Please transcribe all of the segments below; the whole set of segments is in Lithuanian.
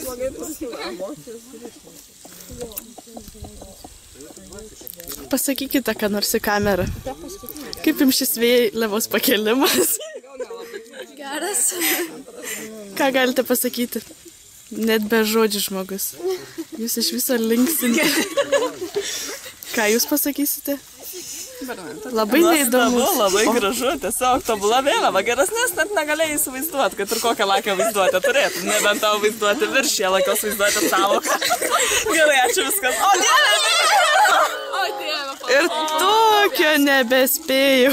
Pasakykite, ką nors į kamerą. Kaip jums šis vėliavos pakelimas? Geras. Ką galite pasakyti? Net be žodžių žmogus. Jūs iš viso linksinti. Ką jūs pasakysite? Labai neįdomu. Labai gražu, tiesiog tobula vėliava. Geresnės net negalėjai įsivaizduoti, kad ir kokią lakią vaizduotę turėtum. Nebent tavo vaizduoti viršė, lakios vaizduotę sąvoką. Gerai, ačiū viskas. O Dieve! O Dieve. Ir tokio nebespėjau.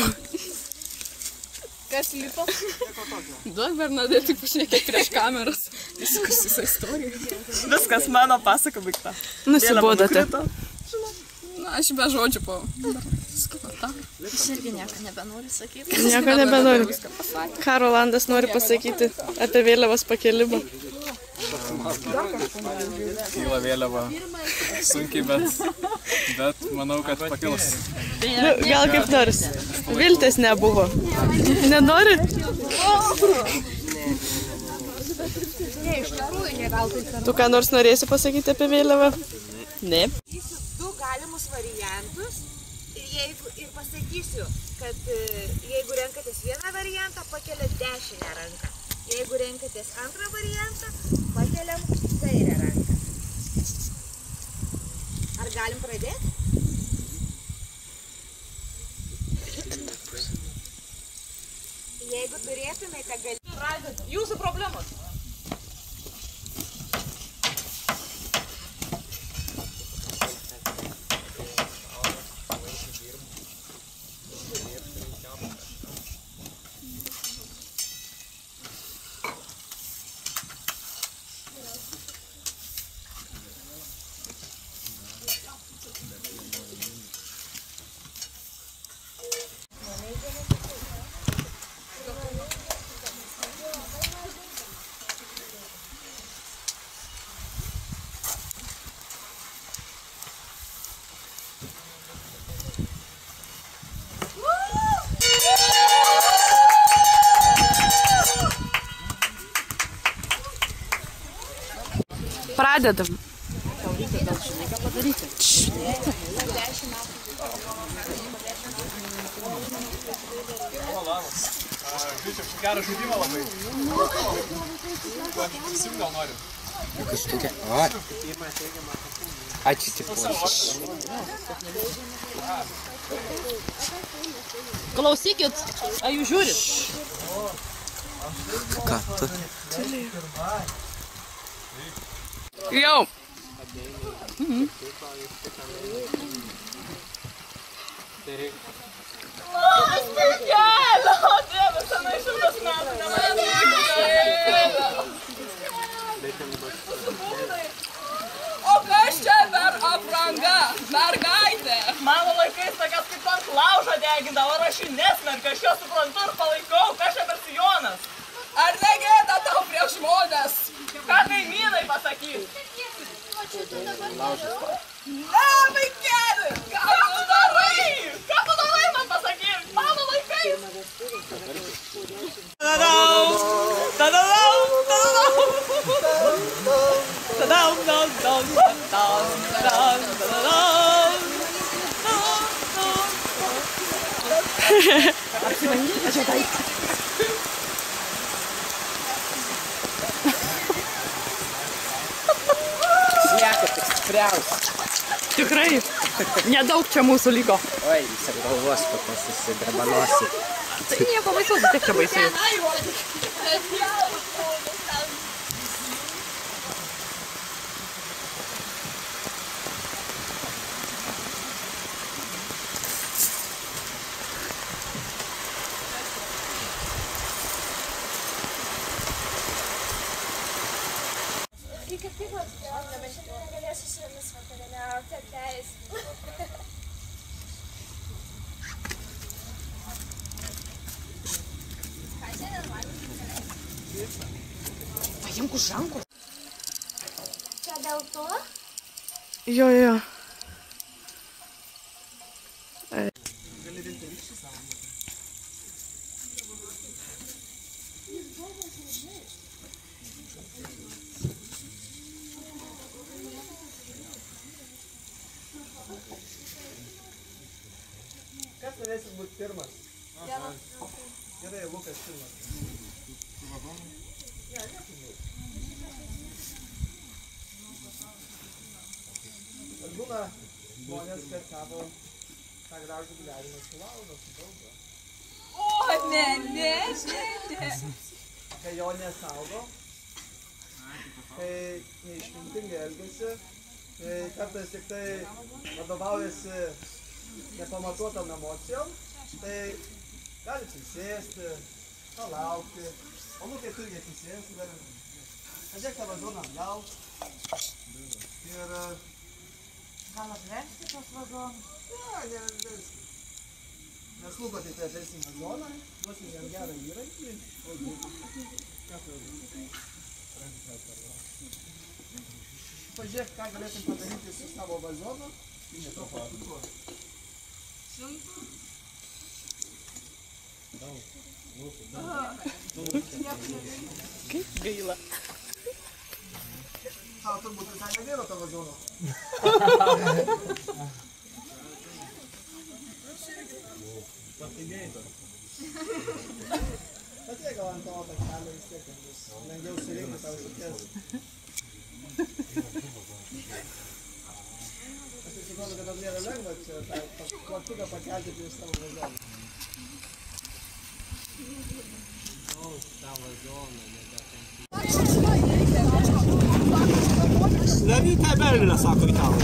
Kas lipo? Duok Bernadette pašnekėti prieš kameras. Viskas visą istoriją. Viskas, mano pasaka baigta. Nusibodote. Na, aš be žodžių po. Aš irgi nieko nebenoriu sakyti. Nieko nebenoriu. Ką Rolandas nori pasakyti apie vėliavos pakelimą? Kyla vėliava sunkiai, bet manau, kad pakils. Nu, gal kaip nors. Viltės nebuvo. Nenori? Tu ką nors norėsi pasakyti apie vėliavą? Ne. Du galimus variantus ir pasakysiu, kad jeigu renkatės vieną variantą, pakelia dešinę ranką. Jeigu renkatės antrą variantą, pakeliam kairę ranką. Ar galim pradėti? Jeigu turėtumėte galimybę. Jūsų problemos. Pradedam. Gerą žaidimą labai. Visi gal nori. Kažkokia. Ačiū tik. Klausykit, ar jūs žiūrit? Ką tu? Jau. O kas čia per apranga? Mergaitė. Mano laikais tokias kaip ant laužo degindavo, ar aš jį nesmerkiu, aš jo suprantu ir palaikau, kas čia per sijonas? Ar negėda tau prieš žmonės? Ką kaimynai pasakys? Ne, vaikeli! Ką tu darai? Ką tu darai man pasakyk? Mano laikais! Tadadau! Tadadau! Tadadau! Tadadau! Tadadau! Tadadau! Slieka tik stipriausia. Tikrai. Nedaug čia mūsų liko. Oi, jis apgalvos, kad mes susidrabanosi. Tai nieko baisaus, tik čia baisiai. Negalėsiu su jumis vakarieniauti, atleisk. Paimk už rankos. Čia dėl to? Jo. turėsit būti pirmas. Gerai, Lukas pirmas. Būna žmonės, kad savo tą gražų gyvenimą suvaldo, sudaugo. O, ne. Kai jo nesaugo, kai neišmintingai elgiasi, kai kartais tik tai vadovaujasi nepamatuotam emocijom, tai gali atsisėsti, palaukti. O Lukai turi atsisėsti, padėk tą vazoną atgal. Ir gal apversti tos vazonus? Ne, neversti. Mes Luko tai atversim vazoną, duosim jam gerą įrankį. Pažiūrėk, ką galėtum padaryti su savo vazonu. Kaip gaila. Tau turbūt visai nebėra to vazono. Atėjo gal ant tavo takelio vis tiek, bus lengviau surinkti tau šukės. Aš tai suprantu, kad dar nėra lengva čia tą plaktuką pakelti prieš tavo vazoną. Daryta belgina, sako italai.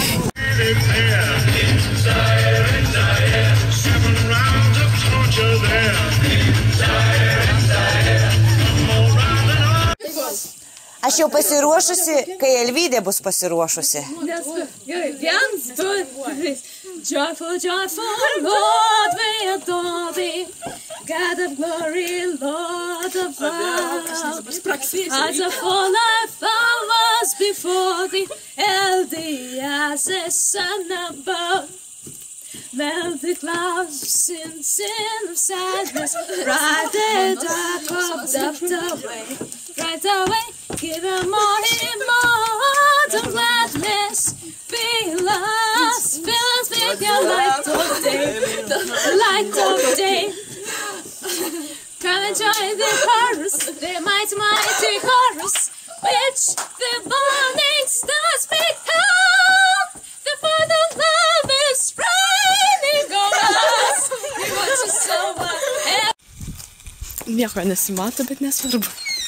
Aš jau pasiruošusi, kai Elvydė bus pasiruošusi. Gerai, 1, 2, 3. Joyful, joyful, Lord, we adore thee. God of glory, Lord of love. As a full life hours before thee, healthy as a sun above. Melt the clouds of sin of sadness, ride the dark of the way, right away, give a morning of gladness, fill us with your light of day, the light of day. Come and join the chorus, the mighty chorus, which the morning stars pick up, the Father love is raining on us, he wants us so much. Nieko nesimato, bet nesvarbu.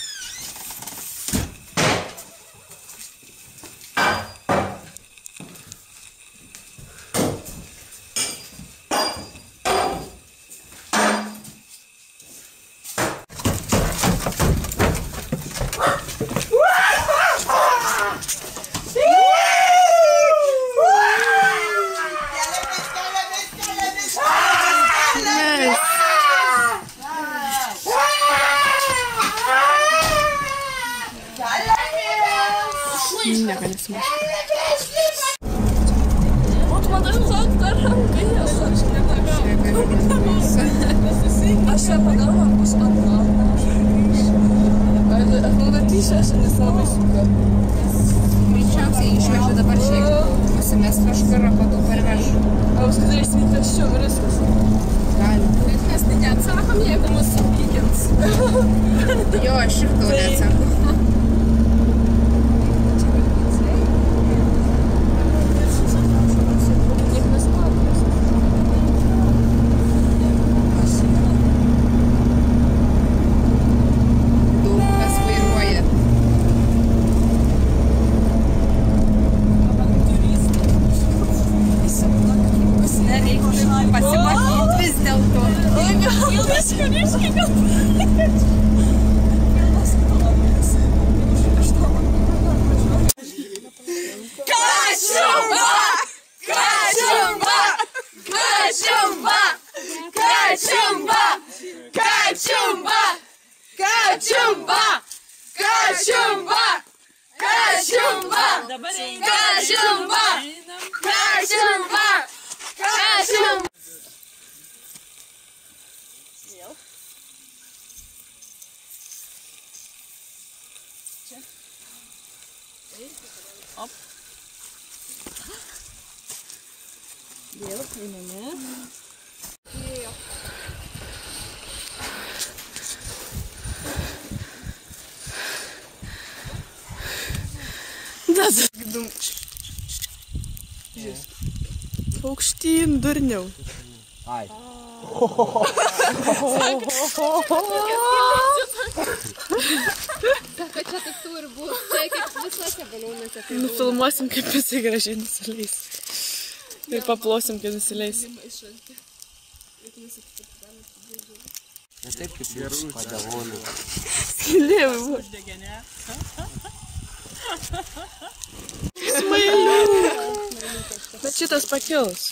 Nieko nesimato. Atmadan uzaklar rankayı aşağı pagalma bus atma. Aš manau, kad tyšęs nes labai sunku. Greičiausiai išvežė dabar šiek pasimes kažkur, po to parveš. O apskritai išsitvežčiau ir viskas. Gali. Bet mes tai neatsakom, jeigu mus supykins. Jo, aš ir to neatsakau. Aukštyn, durniau. Ai. Sako, čia taip turi būti. Čia kaip visose baliūnuose. Nufilmuosim, kaip jisai gražiai nusileis. Ir paplosim, kai nusileis. Ne taip kaip jūsų padavonų. Skylė buvo. Smailių. Bet šitas pakils.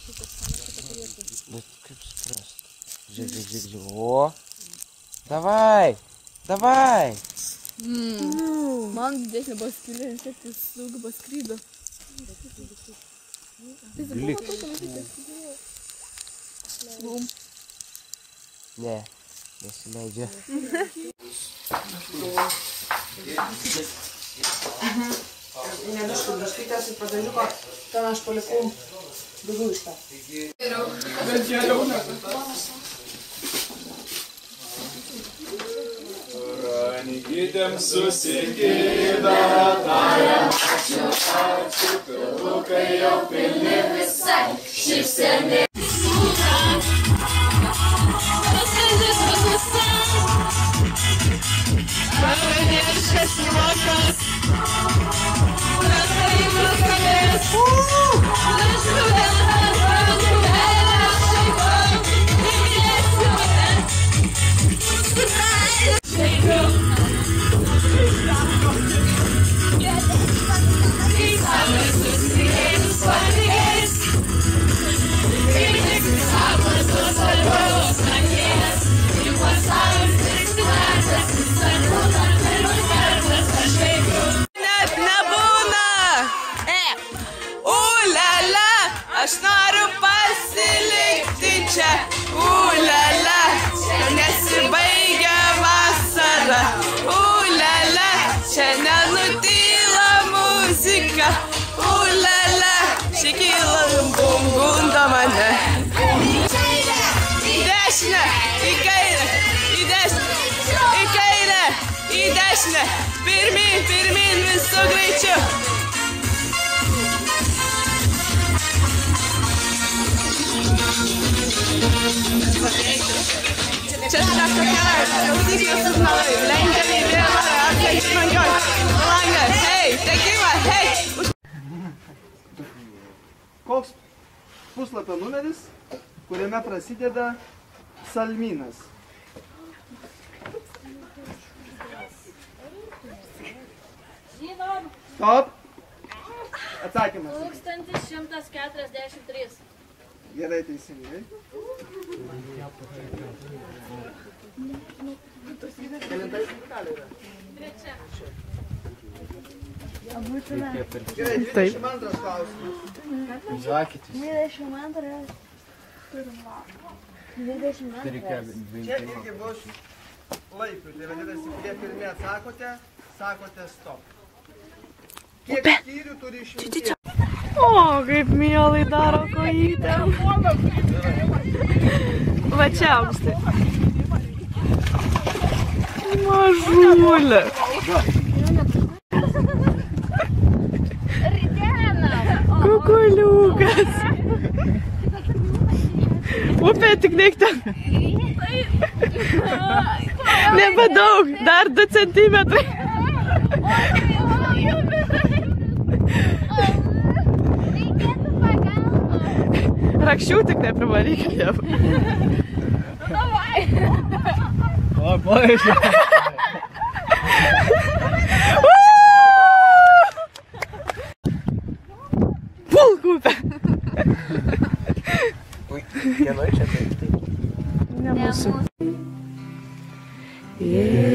Bet kaip suprast? Žiūrėk. O. Davai. Davai. Man didesnė buvo skylė, vis tiek jis daug paskrydo. Lik. Ne. Nesileidžia. Nebišku, draškytės į padaliuko, ten aš palikau daugiau iš to. Bet geriau negu. Ranygytėm susigyda, tariam ačiū, pilvukai jau pilni visai, šypseni. Pavadiškas juokas, prasaimas kalės, Aš noriu pasilikti čia, ulala, nesibaigia vasara, ulala, čia nenutyla muzika, ulala, čia kyla bunda mane. Į dešinę, į kairę, į dešinę, į kairę, į dešinę, pirmyn visų greičiu. Čia šitą kelią, klausyklės signalai, lenkiami vėlą, atkai šmangioj, langas, hei, tekimą, hei. Koks puslapio numeris, kuriame prasideda salminas? Stop. Atsakymas. 1143. Gerai, teisingai. Kelinta iškalė yra? Trečia. Gerai, 22 klausimas. Žakitės. 22. 22. Čia irgi bus laikui. Tai vadinasi, kurie pirmie atsakote, sakote stop. Kiek skyrių turi išminties? O, kaip mielai daro kojytėm. Va čia aukštai. Mažulė. Kukuliukas. Upė tik neik ten. Nebedaug, dar 2 centimetrai. Rakščių tik neprivaryk jau. Davai. O, paaišė. Pulk upę. Ui, kieno čia tai? Ne mūsų.